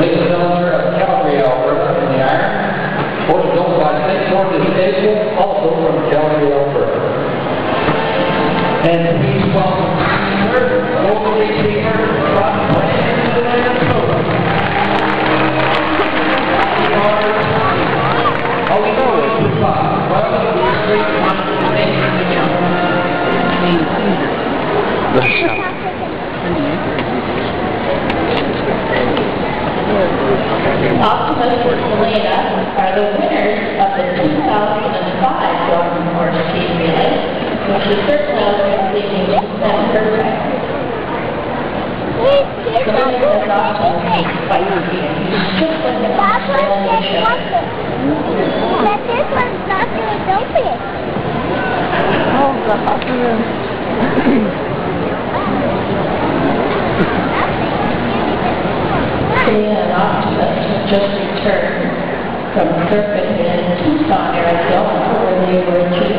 is the cylinder of Calgary, Alberta in the iron. Horse built by St. George's Stable, also from Calgary, Alberta. And please welcome local receiver from Minnesota. Oh, we know it's the spot. Welcome to your street Optimist and Selena are the winners of the 2005 Golden Horse Team Relay, which is certainly completing them perfect. Selena has also made fight for you. Just like the trail in the show. But this one's not going to open it. Oh, God. Selena and Optimist have just returned from a circuit in Tucson, Arizona, where they were